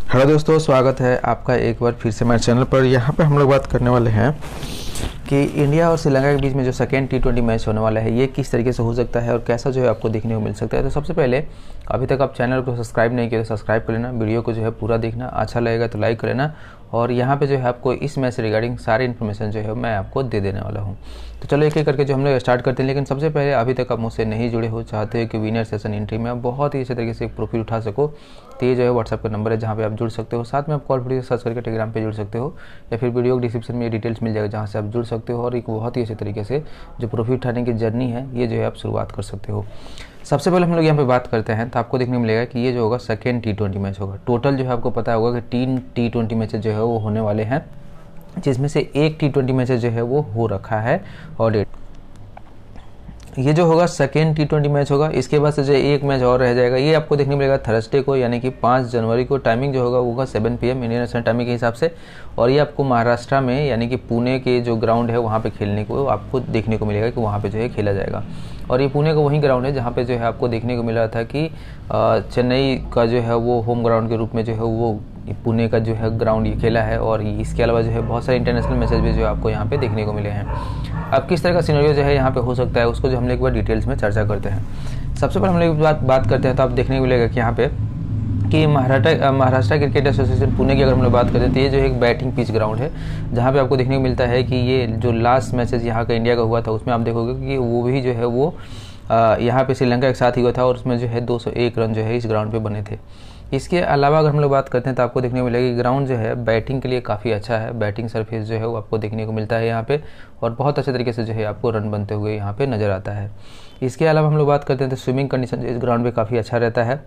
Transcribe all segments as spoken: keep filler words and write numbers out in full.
Hello दोस्तों, स्वागत है आपका एक बार फिर से मेरे चैनल पर। यहाँ पे हम लोग बात करने वाले हैं कि इंडिया और श्रीलंका के बीच में जो सेकेंड टी ट्वेंटी मैच होने वाला है ये किस तरीके से हो सकता है और कैसा जो है आपको देखने को मिल सकता है। तो सबसे पहले अभी तक आप चैनल को सब्सक्राइब नहीं किया तो सब्सक्राइब कर लेना, वीडियो को जो है पूरा देखना, अच्छा लगेगा तो लाइक कर लेना। और यहाँ पे जो है आपको इस मैच से रिगार्डिंग सारी इन्फॉर्मेशन जो है मैं आपको दे देने वाला हूँ। तो चलो एक एक करके जो हम लोग स्टार्ट करते हैं। लेकिन सबसे पहले अभी तक आप मुझसे नहीं जुड़े हो, चाहते हो कि विनर सेशन एंट्री में आप बहुत ही अच्छे तरीके से प्रॉफिट उठा सको, तो ये जो है व्हाट्सएप का नंबर है जहाँ पे आप जुड़ सकते हो। साथ में आप कॉल फ्री सर्च करके टेलीग्राम पे जुड़ सकते हो या फिर वीडियो डिस्क्रिप्शन में डिटेल्स मिल जाएगा जहाँ से आप जुड़ सकते हो और एक बहुत ही अच्छे तरीके से जो प्रॉफिट उठाने की जर्नी है ये जो है आप शुरुआत कर सकते हो। सबसे पहले हम लोग यहाँ पे बात करते हैं तो आपको देखने को मिलेगा कि ये जो होगा सेकेंड टी ट्वेंटी मैच होगा। टोटल जो है आपको पता होगा कि तीन टी ट्वेंटी मैचेज जो है वो होने वाले हैं, जिसमें से एक टी ट्वेंटी मैचेज जो है वो हो रखा है ऑलरेडी। ये जो होगा सेकेंड टी ट्वेंटी मैच होगा। इसके बाद से जो एक मैच और रह जाएगा, ये आपको देखने को मिलेगा थर्सडे को, यानी कि पाँच जनवरी को। टाइमिंग जो होगा वो होगा seven P M Indian national timing के हिसाब से। और ये आपको महाराष्ट्र में यानी कि पुणे के जो ग्राउंड है वहाँ पे खेलने को आपको देखने को मिलेगा कि वहाँ पे जो है खेला जाएगा। और ये पुणे का वही ग्राउंड है जहाँ पे जो है आपको देखने को मिल रहा था कि चेन्नई का जो है वो होम ग्राउंड के रूप में जो है वो पुणे का जो है ग्राउंड ये खेला है। और इसके अलावा जो है बहुत सारे इंटरनेशनल मैचेज भी जो है आपको यहाँ पे देखने को मिले हैं। अब किस तरह का सिनेरियो जो है यहाँ पे हो सकता है उसको जो हम लोग एक बार डिटेल्स में चर्चा करते हैं। सबसे पहले हम लोग बात बात करते हैं तो आप देखने को मिलेगा कि यहाँ पे कि महाराष्ट्र महाराष्ट्र क्रिकेट एसोसिएशन पुणे की अगर हम लोग बात करें तो ये जो एक बैटिंग पिच ग्राउंड है जहाँ पे आपको देखने को मिलता है कि ये जो लास्ट मैचेज यहाँ का इंडिया का हुआ था उसमें आप देखोगे कि वो भी जो है वो यहाँ पे श्रीलंका के साथ ही हुआ था और उसमें जो है दो सौ एक रन जो है इस ग्राउंड पे बने थे। इसके अलावा अगर हम लोग बात करते हैं तो आपको देखने को मिलेगा कि ग्राउंड जो है बैटिंग के लिए काफ़ी अच्छा है। बैटिंग सरफेस जो है वो आपको देखने को मिलता है यहाँ पे और बहुत अच्छे तरीके से जो है आपको रन बनते हुए यहाँ पे नज़र आता है। इसके अलावा हम लोग बात करते हैं तो स्विमिंग कंडीशन इस ग्राउंड पे काफ़ी अच्छा रहता है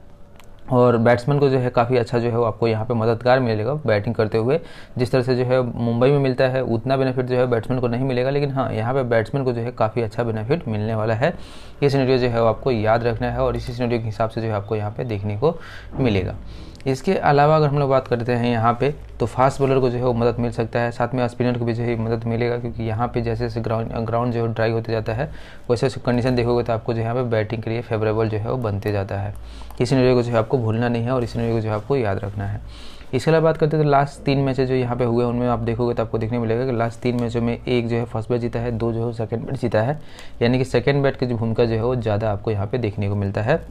और बैट्समैन को जो है काफ़ी अच्छा जो है वो आपको यहाँ पे मददगार मिलेगा बैटिंग करते हुए। जिस तरह से जो है मुंबई में मिलता है उतना बेनिफिट जो है बैट्समैन को नहीं मिलेगा, लेकिन हाँ यहाँ पे बैट्समैन को जो है काफ़ी अच्छा बेनिफिट मिलने वाला है। ये सिनेरियो जो है वो आपको याद रखना है और इसी सिनेरियो के हिसाब से जो है आपको यहाँ पे देखने को मिलेगा। इसके अलावा अगर हम लोग बात करते हैं यहाँ पे तो फास्ट बॉलर को जो है वो मदद मिल सकता है, साथ में स्पिनर को भी जो है मदद मिलेगा, क्योंकि यहाँ पे जैसे जैसे ग्राउंड ग्राउंड जो है ड्राई होते जाता है वैसे वैसे कंडीशन देखोगे तो आपको जो यहाँ पे बैटिंग के लिए फेवरेबल जो है वो बनते जाता है। इस सिनेरियो को जो है आपको भूलना नहीं है और इस सिनेरियो को जो है आपको याद रखना है। इसके अलावा बात करते हैं तो लास्ट तीन मैचेज जो यहाँ पे हुए उनमें आप देखोगे तो आपको देखने को मिलेगा कि लास्ट तीन मैचों में एक जो है फर्स्ट बैट जीता है, दो जो है सेकंड बैट जीता है, यानी कि सेकंड बैट की जो भूमिका जो है वो ज़्यादा आपको यहाँ पे देखने को मिलता है।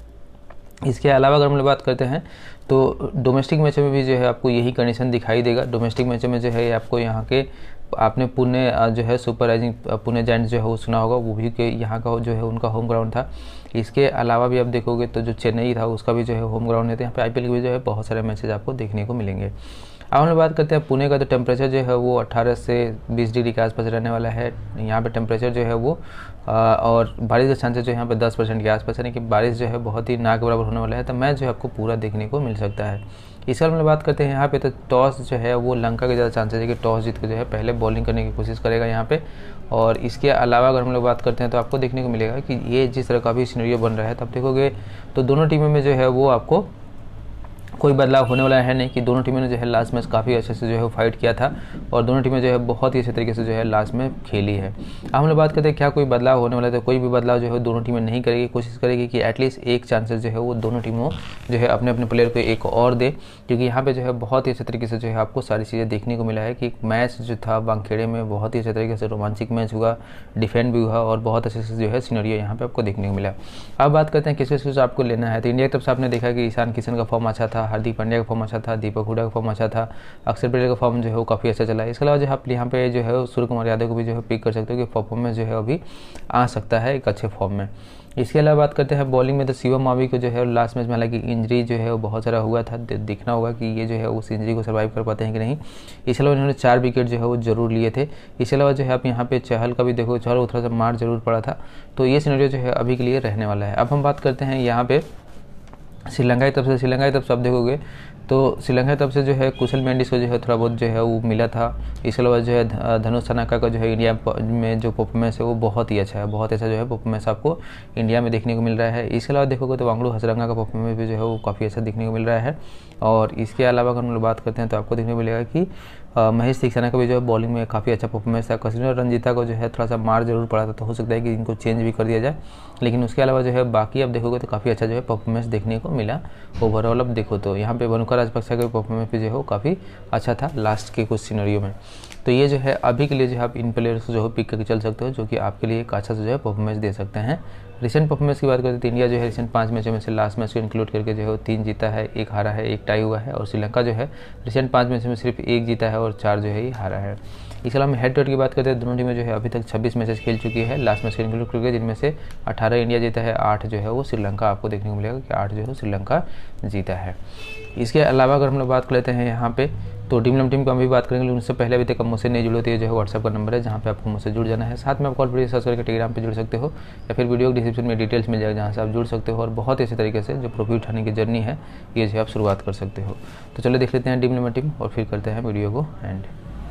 इसके अलावा अगर हम लोग बात करते हैं तो डोमेस्टिक मैचों में भी जो है आपको यही कंडीशन दिखाई देगा। डोमेस्टिक मैचों में जो है आपको यहाँ के आपने पुणे जो है सुपर राइजिंग पुणे जायंट्स जो है वो सुना होगा, वो भी के यहाँ का जो है उनका होम ग्राउंड था। इसके अलावा भी आप देखोगे तो जो चेन्नई था उसका भी जो है होम ग्राउंड है। तो यहाँ पे आई पी एल के भी जो है बहुत सारे मैचेज आपको देखने को मिलेंगे। अब हम लोग बात करते हैं पुणे का, तो टेम्परेचर जो है वो अट्ठारह से बीस डिग्री के आसपास रहने वाला है। यहाँ पे टेम्परेचर जो है वो आ, और बारिश के चांसेस जो है यहाँ पे दस परसेंट के आसपास, यानी कि बारिश जो है बहुत ही ना के बराबर होने वाला है। तो मैच जो है आपको पूरा देखने को मिल सकता है। इस बार हम लोग बात करते हैं यहाँ पे तो टॉस जो है वो लंका के ज़्यादा चांसेस है कि टॉस जीत के जो है पहले बॉलिंग करने की कोशिश करेगा यहाँ पे। और इसके अलावा अगर हम लोग बात करते हैं तो आपको देखने को मिलेगा कि ये जिस तरह का भी सिनेरियो बन रहा है तो आप देखोगे तो दोनों टीमों में जो है वो आपको कोई बदलाव होने वाला है नहीं, कि दोनों टीमों ने जो है लास्ट मैच काफ़ी अच्छे से जो है फाइट किया था और दोनों टीमें जो है बहुत ही अच्छे तरीके से जो है लास्ट में खेली है। अब हम लोग बात करते हैं क्या कोई बदलाव होने वाला है, तो कोई भी बदलाव जो है दोनों टीमें नहीं करेगी, कोशिश करेगी कि एटलीस्ट एक चांसेस जो है वो दोनों टीमों जो है अपने अपने प्लेयर को एक और दे, क्योंकि यहाँ पे जो है बहुत ही अच्छे तरीके से जो है आपको सारी चीज़ें देखने को मिला है कि मैच जो था वानखेड़े में बहुत ही अच्छे तरीके से रोमांचक मैच हुआ, डिफेंड भी हुआ और बहुत अच्छे से जो है सिनेरियो यहाँ पे आपको देखने को मिला। अब बात करते हैं किस किस आपको लेना है, तो इंडिया की तरफ से आपने देखा कि ईशान किशन का फॉर्म अच्छा था, हार्दिक पांड्या का फॉर्म अच्छा था, दीपक हुडा का फॉर्म अच्छा था, अक्षर पटेल का फॉर्म जो है वो काफ़ी अच्छा चला है। इसके अलावा जो आप यहाँ पे जो है सूर्य कुमार यादव को भी जो है पिक कर सकते हो कि परफॉर्मेंस जो है अभी आ सकता है एक अच्छे फॉर्म में। इसके अलावा बात करते हैं बॉलिंग में, तो शिवम मावी को जो है लास्ट मैच में हालांकि इंजरी जो है वो बहुत सारा हुआ था, देखना होगा कि ये जो है उस इंजरी को सर्वाइव कर पाते हैं कि नहीं। इसके अलावा इन्होंने चार विकेट जो है वो जरूर लिए थे। इसके अलावा जो है आप यहाँ पे चहल का भी देखो, चहल को थोड़ा सा मार जरूर पड़ा था। तो ये सिनेरियो जो है अभी के लिए रहने वाला है। अब हम बात करते हैं यहाँ पे श्रीलंका की तरफ से। श्रीलंका की तरफ से आप देखोगे तो श्रीलंका की तरफ से जो है कुशल मेंडिस को जो है थोड़ा बहुत जो है वो मिला था। इसके अलावा जो है धनुष सनाका का जो है इंडिया में जो परफॉर्मेंस है वो बहुत ही अच्छा है, बहुत अच्छा जो है परफॉर्मेंस आपको इंडिया में देखने को मिल रहा है। इसके अलावा देखोगे तो वांगड़ू हसरंगा का परफॉर्मेंस भी जो है वो काफ़ी अच्छा देखने को मिल रहा है। और इसके अलावा अगर हम लोग बात करते हैं तो आपको देखने को मिलेगा कि महेश तीक्षणा का भी जो है बॉलिंग में काफ़ी अच्छा परफॉर्मेंस था। कसिनो रंजीता को जो है थोड़ा सा मार जरूर पड़ा था, तो हो सकता है कि इनको चेंज भी कर दिया जाए, लेकिन उसके अलावा जो है बाकी आप देखोगे तो काफ़ी अच्छा जो है परफॉर्मेंस देखने को मिला ओवरऑल। अब देखो तो यहाँ पे वनुका राजपक्षे का परफॉर्मेंस भी जो है वो काफ़ी अच्छा था लास्ट के कुछ सिनेरियो में। तो ये जो है अभी के लिए जो है आप इन प्लेयर्स को जो है पिक करके चल सकते हो, जो कि आपके लिए एक अच्छा सा जो है परफॉर्मेंस दे सकते हैं। रिसेंट परफॉर्मेंस की बात करते हैं तो इंडिया जो है रिसेंट पाँच मैचों में से लास्ट मैच को इंक्लूड करके जो है तीन जीता है, एक हारा है, एक टाई हुआ है, और श्रीलंका जो है रिसेंट पाँच मैचों में सिर्फ एक जीता है और चार जो है ये हारा है। इसके अलावा हेड टू हेड की बात करते हैं, दोनों टीमें जो है अभी तक छब्बीस मैचेस खेल चुकी है लास्ट मैच को इंक्लूड करके, जिनमें से अठारह इंडिया जीता है, आठ जो है वो श्रीलंका आपको देखने को मिलेगा कि आठ जो है श्रीलंका जीता है। इसके अलावा अगर हम लोग बात कर लेते हैं यहाँ पे तो ड्रीम इलेवन टीम को हम भी बात करेंगे, लेकिन उससे पहले अभी तक मुझसे नहीं जुड़े, तो ये जो है व्हाट्सएप का नंबर है जहाँ पे आपको मुझसे जुड़ जाना है। साथ में आप कॉल पर सर्च करके टेलीग्राम पे जुड़ सकते हो, या फिर वीडियो के डिस्क्रिप्शन में डिटेल्स मिल जाएगा जहाँ से आप जुड़ सकते हो, और बहुत ऐसे तरीके से जो प्रॉफिट उठाने की जर्नी है ये जो है आप शुरुआत कर सकते हो। तो चलो देख लेते हैं ड्रीम इलेवन टीम और फिर करते हैं वीडियो को एंड।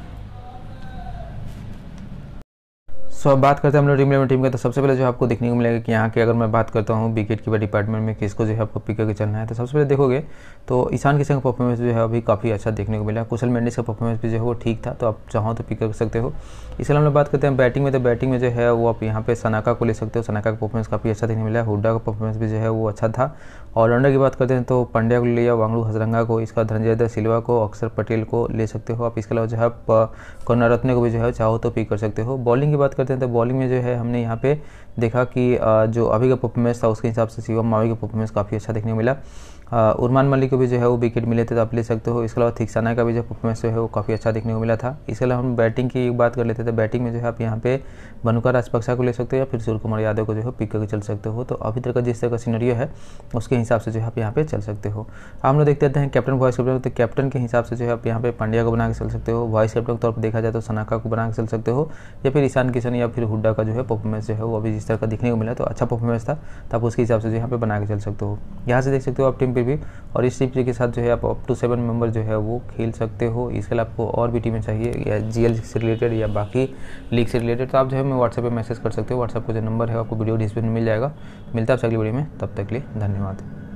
सो अब बात करते हैं हम लोग ड्रीम इलेवन टीम का। तो सबसे पहले जो आपको देखने को मिलेगा कि यहाँ के अगर मैं बात करता हूँ विकेट कीपर डिपार्टमेंट में किसको जो है आपको पिक करके चलना है, तो सबसे पहले देखोगे तो ईशान किशन का परफॉर्मेंस जो है अभी काफ़ी अच्छा देखने को मिला। कुशल मेंडिस का परफॉर्मेंस भी जो है वो ठीक था, तो आप चाहो तो पिक कर सकते हो। इसके अलावा हम लोग बात करते हैं बैटिंग में, तो बैटिंग में जो है वो आप यहाँ पे सनाका को ले सकते हो। सनाका का परफॉर्मेंस काफ़ी अच्छा देखने को मिला। हुड्डा का परफॉर्मेंस भी जो है वो अच्छा था। ऑलराउंडर की बात करते हैं तो पंड्या को ले लिया, वांगड़ू हजरंगा को, इसका धनंजय सिल्वा को, अक्षर पटेल को ले सकते हो आप। इसके अलावा जो है आप करुणारत्ने को भी जो है चाहो तो पिक कर सकते हो। बॉलिंग की बात करते हैं तो बॉलिंग में जो है हमने यहाँ पे देखा कि जो अभी का परफॉर्मेंस था उसके हिसाब से शिवम मावी का परफॉर्मेंस काफ़ी अच्छा देखने को मिला। उर्मान मलिक को भी जो है वो विकेट मिले थे तो आप ले सकते हो। इसके अलावा थिक्साना का भी जो परफॉर्मेंस जो है वो काफ़ी अच्छा देखने को मिला था। इसके अलावा हम बैटिंग की बात कर लेते थे, बैटिंग में जो है आप यहाँ पे वनुका राजपक्षे को ले सकते हो या फिर सूर्य कुमार यादव को जो है पिक करके चल सकते हो। तो अभी तक का जिस तरह का सिनेरियो है उसके हिसाब से जो है आप यहाँ पे चल सकते हो। हम लोग देखते हैं कैप्टन वाइस कैप्टन, तो कैप्टन के हिसाब से जो है आप यहाँ पे पांड्या को बना के चल सकते हो। वाइस कैप्टन के तौर पर देखा जाए तो सनाका को बना के चल सकते हो, या फिर ईशान किशन या फिर हुड्डा का जो है परफॉर्मेंस जो है वो अभी जिस तरह का देखने को मिला तो अच्छा परफॉर्मेंस था, तो आप उसके हिसाब से जो यहाँ पे बना के चल सकते हो। यहाँ से देख सकते हो आप टीम पे भी, और इस टीम के साथ जो है आप अप टू सेवन मेंबर जो है वो खेल सकते हो। इसके अलावा आपको और भी टीमें चाहिए या जीएल से रिलेटेड या बाकी लीग से रिलेटेड, तो आप जो है मैं व्हाट्सएप पे मैसेज कर सकते हो। व्हाट्सएप का जो नंबर है आपको वीडियो डिस्क्रिप्शन में मिल जाएगा। मिलता है आपसे अगली वीडियो में, तब तक के लिए धन्यवाद।